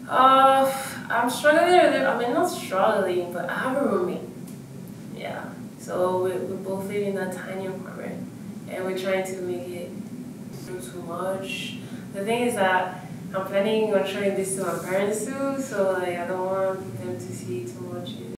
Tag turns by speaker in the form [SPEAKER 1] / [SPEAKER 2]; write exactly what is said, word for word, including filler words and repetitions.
[SPEAKER 1] Uh, I'm struggling with it. I mean, not struggling, but I have a roommate. Yeah. So we, we both live in a tiny apartment, and we're trying to make it do too much. The thing is that I'm planning on showing this to my parents too, so like I don't want them to see too much.